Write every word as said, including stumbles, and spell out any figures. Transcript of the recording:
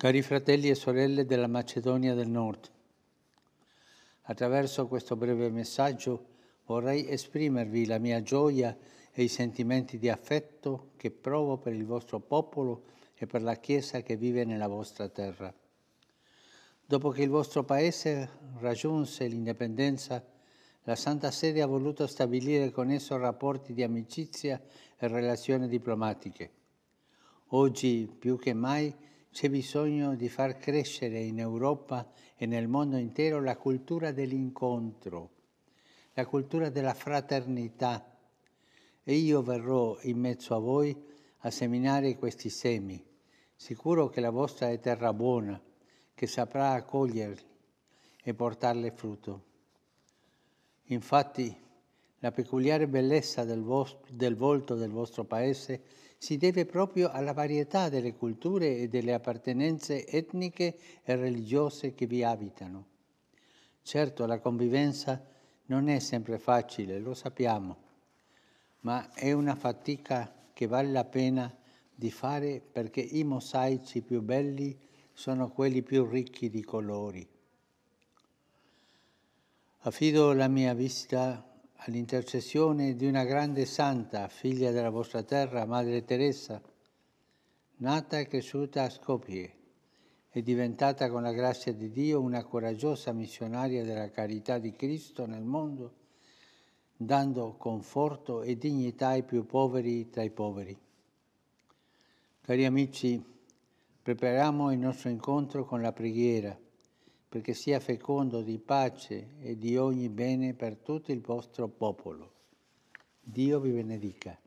Cari fratelli e sorelle della Macedonia del Nord, attraverso questo breve messaggio vorrei esprimervi la mia gioia e i sentimenti di affetto che provo per il vostro popolo e per la Chiesa che vive nella vostra terra. Dopo che il vostro Paese raggiunse l'indipendenza, la Santa Sede ha voluto stabilire con esso rapporti di amicizia e relazioni diplomatiche. Oggi, più che mai, c'è bisogno di far crescere in Europa e nel mondo intero la cultura dell'incontro, la cultura della fraternità. E io verrò in mezzo a voi a seminare questi semi, sicuro che la vostra è terra buona, che saprà accoglierli e portarle frutto. Infatti, la peculiare bellezza del, vostro, del volto del vostro Paese si deve proprio alla varietà delle culture e delle appartenenze etniche e religiose che vi abitano. Certo, la convivenza non è sempre facile, lo sappiamo, ma è una fatica che vale la pena di fare perché i mosaici più belli sono quelli più ricchi di colori. Affido la mia visita all'intercessione di una grande santa, figlia della vostra terra, Madre Teresa, nata e cresciuta a Skopje e diventata con la grazia di Dio una coraggiosa missionaria della carità di Cristo nel mondo, dando conforto e dignità ai più poveri tra i poveri. Cari amici, prepariamo il nostro incontro con la preghiera, perché sia fecondo di pace e di ogni bene per tutto il vostro popolo. Dio vi benedica.